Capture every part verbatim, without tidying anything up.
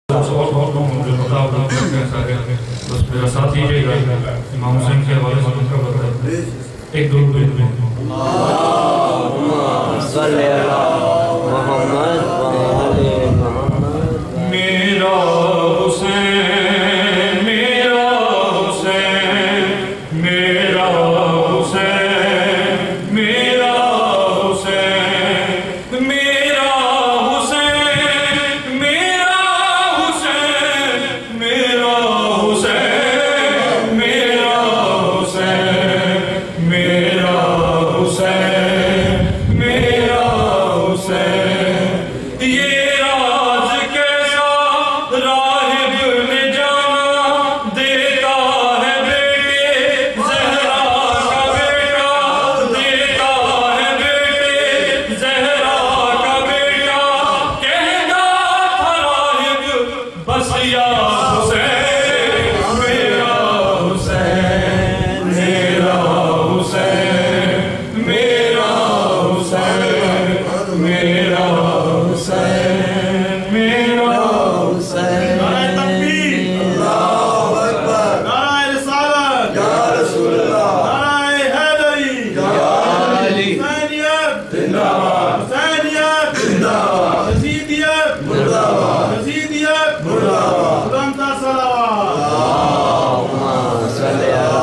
بس میرا ساتھ دیجئے گا امام حسین کے حوالے سے ان کا بتا ایک دو دو دو اللہم صلی علی محمد وآل محمد میرا حسین میرا حسین میرا حسین میرا حسین میرا حسین میرا حسین میرا حسین میرا حسین میرا حسین میرا حسین یہ راز کیسا راہب نے جانا دیتا ہے بیٹے زہرا کا بیٹا دیتا ہے بیٹے زہرا کا بیٹا کہتا تھا راہب بس یا حسین میرا حسین میرا حسین میرا حسین میرا حسین میرا حسین نعرہ تکبیر اللہ اکبر نعرہ رسالت یا رسول اللہ نعرہ حیدری یا علی حسینیت زندہ باد حسینیت زندہ باد یزیدیت مردہ باد یزیدیت مردہ باد خدام کا صلوات اللہم صلی علی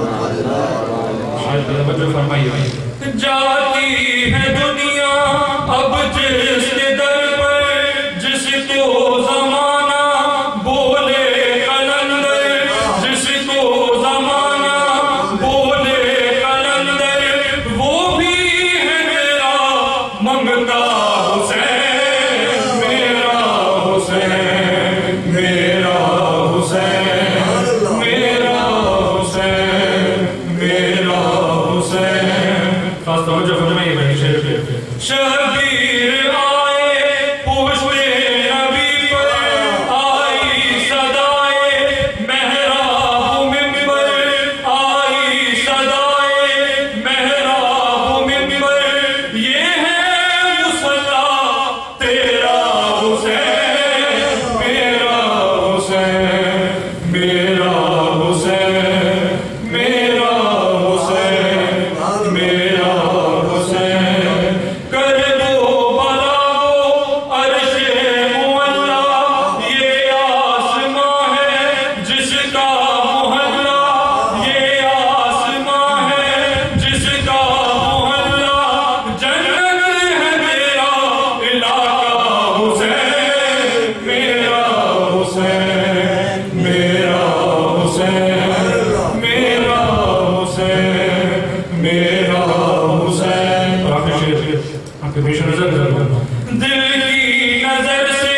محمد فرمائیے جاتی ہے دنیا اب جس کے در پر جس کو زمانہ بولے قلندر جس کو زمانہ بولے قلندر وہ بھی ہے میرا ممتا حسین میرا حسین میرا حسین میرا حسین میرا حسین خاص توجہ فرمائیے بھائی شیر پہ شبیر آئے پوچھتے نبی پر آئی صدائے محراب منبر آئی صدائے محراب منبر یہ ہے مصطفیٰ تیرا حسین میرا حسین میرا حسین میرا حسین میرا حسین کر دو بلا وہ عرش مولا یہ آسماں ہے جس کا محلہ یہ آسماں ہے جس کا محلہ جنت ہے میرا علاقہ حسین میرا حسین میرا حسین میرا حسین میرا حسین آپ کے شیر آپ کے پیش نظر دل کی نظر سے